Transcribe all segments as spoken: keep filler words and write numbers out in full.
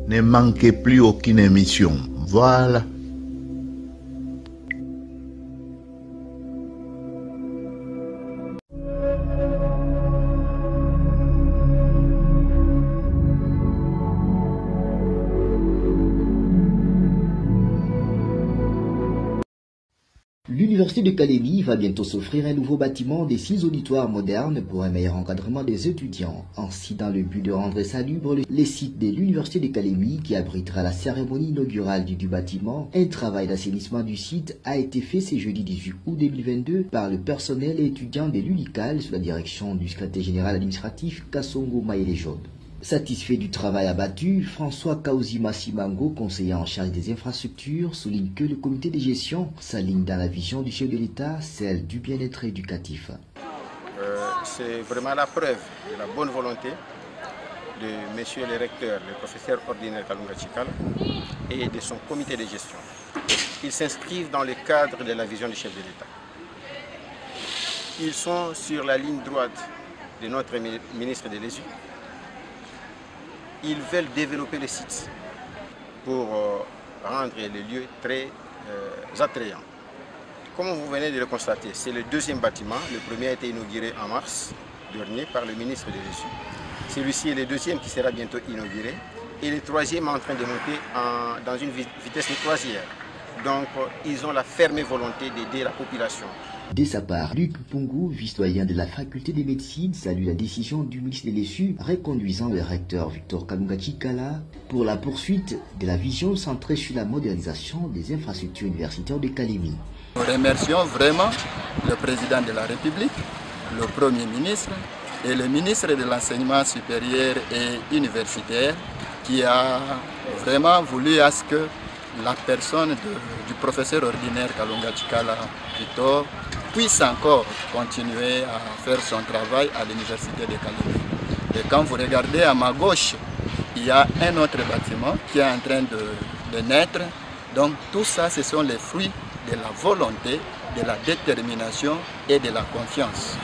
Ne manquez plus aucune émission. Voilà. L'Université de Calémie va bientôt s'offrir un nouveau bâtiment des six auditoires modernes pour un meilleur encadrement des étudiants. Ainsi, dans le but de rendre salubre les sites de l'Université de Calémie qui abritera la cérémonie inaugurale du, du bâtiment, un travail d'assainissement du site a été fait ce jeudi dix-huit août deux mille vingt-deux par le personnel et étudiants de l'UNICAL sous la direction du secrétaire général administratif Kassongo Maïlejod. Satisfait du travail abattu, François Kaouzima Simango, conseiller en charge des infrastructures, souligne que le comité de gestion s'aligne dans la vision du chef de l'État, celle du bien-être éducatif. Euh, C'est vraiment la preuve de la bonne volonté de monsieur le recteur, le professeur ordinaire Kalunga Chikala et de son comité de gestion. Ils s'inscrivent dans le cadre de la vision du chef de l'État. Ils sont sur la ligne droite de notre ministre de l'E S U. Ils veulent développer le site pour euh, rendre les lieux très euh, attrayants. Comme vous venez de le constater, c'est le deuxième bâtiment. Le premier a été inauguré en mars dernier par le ministre de l'E S U. Celui-ci est le deuxième qui sera bientôt inauguré. Et le troisième est en train de monter en, dans une vitesse de croisière. Donc ils ont la ferme volonté d'aider la population. De sa part, Luc Pungu, vice-doyen de la faculté de médecine, salue la décision du ministre de l'E S U reconduisant le recteur Victor Kalunga Chikala pour la poursuite de la vision centrée sur la modernisation des infrastructures universitaires de Calémie. Nous remercions vraiment le président de la République, le Premier ministre et le ministre de l'Enseignement supérieur et universitaire qui a vraiment voulu à ce que la personne de, du professeur ordinaire Kalunga Chikala Victor puisse encore continuer à faire son travail à l'université de Calémie. Et quand vous regardez à ma gauche, il y a un autre bâtiment qui est en train de, de naître. Donc tout ça, ce sont les fruits de la volonté, de la détermination et de la confiance.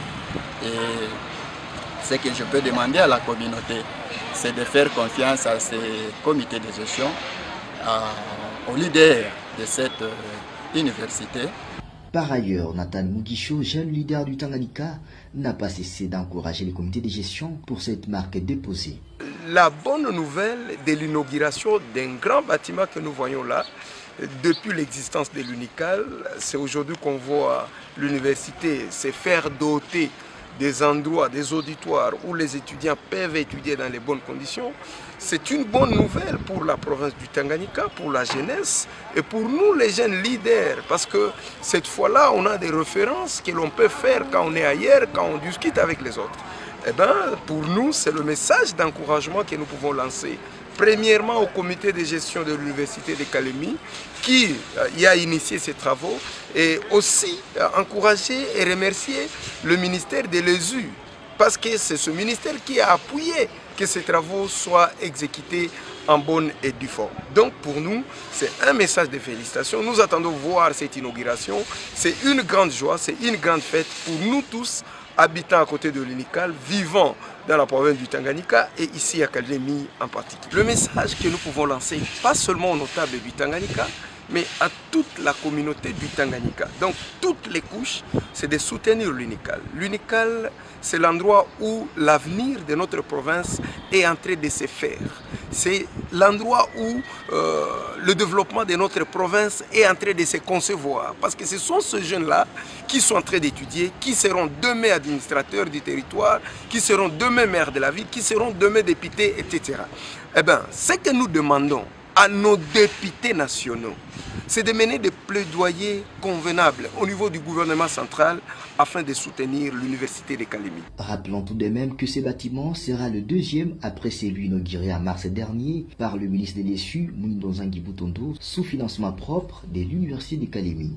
Et ce que je peux demander à la communauté, c'est de faire confiance à ces comités de gestion, à, aux leaders de cette euh, université. Par ailleurs, Nathan Mugisho, jeune leader du Tanganyika, n'a pas cessé d'encourager les comités de gestion pour cette marque déposée. La bonne nouvelle de l'inauguration d'un grand bâtiment que nous voyons là, depuis l'existence de l'UNICAL, c'est aujourd'hui qu'on voit l'université se faire doter des endroits, des auditoires où les étudiants peuvent étudier dans les bonnes conditions. C'est une bonne nouvelle pour la province du Tanganyika, pour la jeunesse et pour nous les jeunes leaders, parce que cette fois-là, on a des références que l'on peut faire quand on est ailleurs, quand on discute avec les autres. Eh bien, pour nous, c'est le message d'encouragement que nous pouvons lancer. Premièrement au comité de gestion de l'université de Calémie qui euh, y a initié ces travaux et aussi euh, encourager et remercier le ministère de l'E S U parce que c'est ce ministère qui a appuyé que ces travaux soient exécutés en bonne et due forme. Donc pour nous, c'est un message de félicitations. Nous attendons voir cette inauguration. C'est une grande joie, c'est une grande fête pour nous tous, habitants à côté de l'UNICAL, vivant dans la province du Tanganyika et ici à Calémie en particulier. Le message que nous pouvons lancer, pas seulement aux notables du Tanganyika, mais à toute la communauté du Tanganyika. Donc toutes les couches, c'est de soutenir l'UNICAL. L'UNICAL, c'est l'endroit où l'avenir de notre province est en train de se faire. C'est l'endroit où euh, le développement de notre province est en train de se concevoir. Parce que ce sont ces jeunes-là qui sont en train d'étudier, qui seront demain administrateurs du territoire, qui seront demain maires de la ville, qui seront demain députés, et cetera. Eh bien, ce que nous demandons à nos députés nationaux, c'est de mener des plaidoyers convenables au niveau du gouvernement central afin de soutenir l'université de Calémie. Rappelons tout de même que ce bâtiment sera le deuxième après celui inauguré en mars dernier par le ministre de l'E S U, Mwindo Nzangi Butondo, sous financement propre de l'université de Calémie.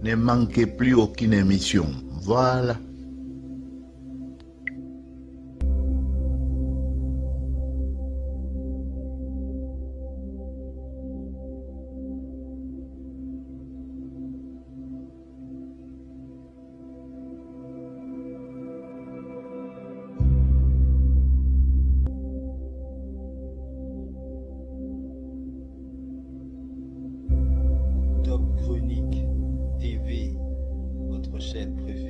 Ne manquez plus aucune émission. Voilà. Top Chronique T V, votre chaîne préférée.